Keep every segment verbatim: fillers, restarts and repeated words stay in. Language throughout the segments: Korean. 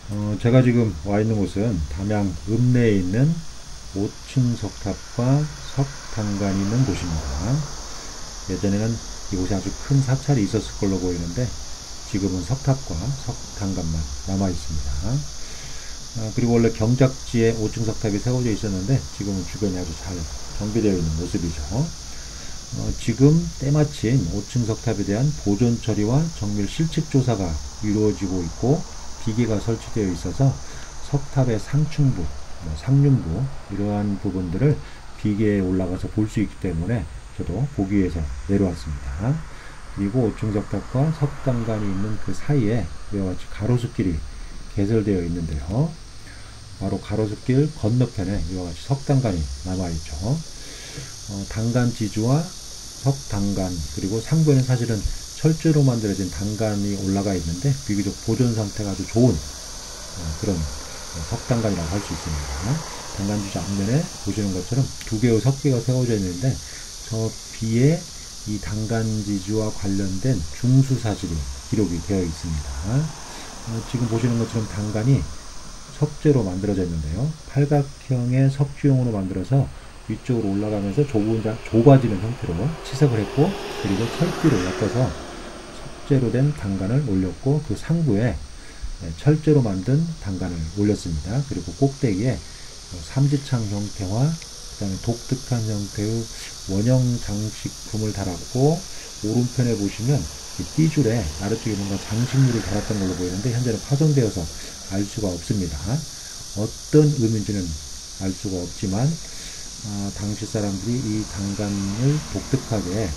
어, 제가 지금 와 있는 곳은 담양 읍내에 있는 오 층 석탑과 석탄관이 있는 곳입니다. 예전에는 이곳에 아주 큰 사찰이 있었을 걸로 보이는데 지금은 석탑과 석탄관만 남아 있습니다. 아, 그리고 원래 경작지에 오 층 석탑이 세워져 있었는데 지금은 주변이 아주 잘 정비되어 있는 모습이죠. 어, 지금 때마침 오 층 석탑에 대한 보존 처리와 정밀 실측 조사가 이루어지고 있고 기계가 설치되어 있어서 석탑의 상층부, 뭐 상륜부 이러한 부분들을 기계에 올라가서 볼 수 있기 때문에 저도 보기 위해서 내려왔습니다. 그리고 오 층 석탑과 석탄관이 있는 그 사이에 이와 같이 가로수길이 개설되어 있는데요. 바로 가로수길 건너편에 이와 같이 석탄관이 남아있죠. 어, 단간 지주와 석탄관 그리고 상부에는 사실은 철제로 만들어진 단간이 올라가 있는데 비교적 보존 상태가 아주 좋은 어, 그런 석탄관이라고 할 수 있습니다. 단간 지주 앞면에 보시는 것처럼 두 개의 석기가 세워져 있는데 저 뒤에 이 단간 지주와 관련된 중수 사실이 기록이 되어 있습니다. 어, 지금 보시는 것처럼 단간이 석재로 만들어져 있는데요. 팔각형의 석주용으로 만들어서 위쪽으로 올라가면서 좁아지는 형태로 치석을 했고 그리고 철기로 엮어서 석재로 된 단간을 올렸고 그 상부에 철재로 만든 단간을 올렸습니다. 그리고 꼭대기에 삼지창 형태와 그 다음에 독특한 형태의 원형 장식품을 달았고 오른편에 보시면 띠줄에 아래쪽에 뭔가 장식물을 달았던 걸로 보이는데 현재는 파손되어서 알 수가 없습니다. 어떤 의미인지는 알 수가 없지만 아, 당시 사람들이 이 단간을 독특하게 에,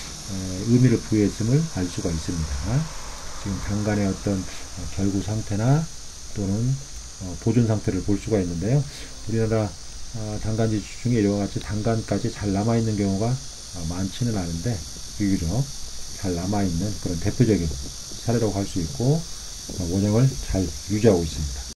의미를 부여했음을 알 수가 있습니다. 지금 단간의 어떤 어, 결구 상태나 또는 어, 보존 상태를 볼 수가 있는데요. 우리나라 어, 단간지 중에 이와 같이 단간까지 잘 남아있는 경우가 어, 많지는 않은데 비교적 잘 남아있는 그런 대표적인 사례라고 할 수 있고 어, 원형을 잘 유지하고 있습니다.